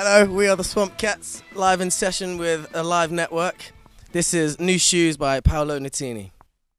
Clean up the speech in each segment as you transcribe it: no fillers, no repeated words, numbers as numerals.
Hello, we are the Swamp Cats, live in session with a live network. This is New Shoes by Paolo Nutini.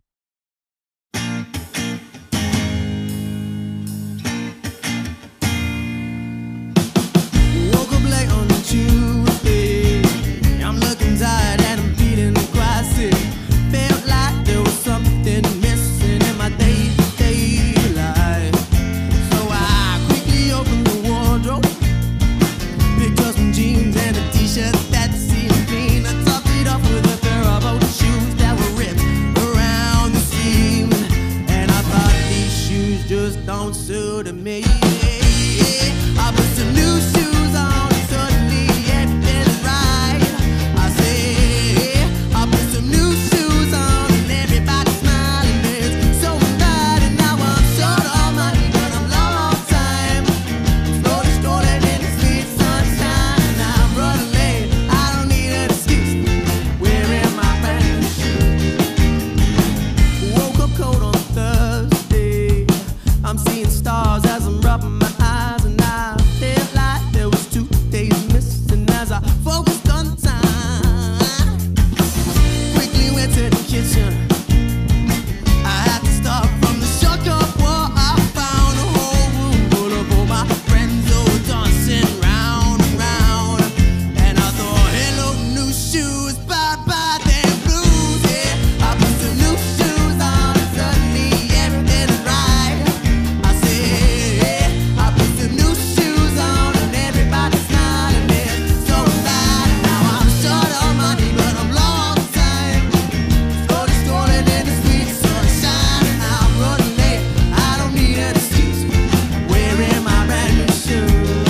Woke up late on a Tuesday. I'm looking tired and I'm feeling quite sick. Felt like there was something missing in my day-to-day life. So I quickly opened the wardrobe, picked up some jeans and a t-shirt that seemed clean. I topped it off with a pair of old shoes that were ripped around the seam. And I thought these shoes just don't suit me. I put some new shoes on and suddenly everything's right. I say, I put some new shoes on and everybody's smiling. It's so bad and now I'm short on money, but I'm low on time. Slowly strolling in the sweet sunshine and I'm running late. I don't need an excuse. Wearing my brand new shoes. Woke up cold on Thursday. I'm seeing stars as I'm rubbing my eyes, and I felt like there was 2 days missing as I focused on time. Quickly went to the kitchen. I had to start from the shock of what I found. A whole room full of all my friends all dancing round and round. And I thought, hello, new shoes, bye-bye, damn blues, yeah. I put some new shoes on and suddenly everything's right. I said, I put some new shoes on and everybody's smiling. It's so bad and now I'm short on money, but I'm low on time. Slowly strolling in the sweet sunshine and I'm running late. I don't need an excuse. Wearing my brand new shoes.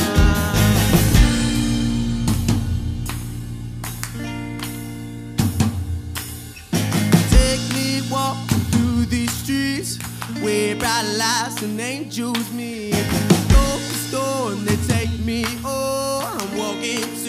Take me walking through these streets where bright lights and angels meet. Go to the store and they take me. Oh, I'm walking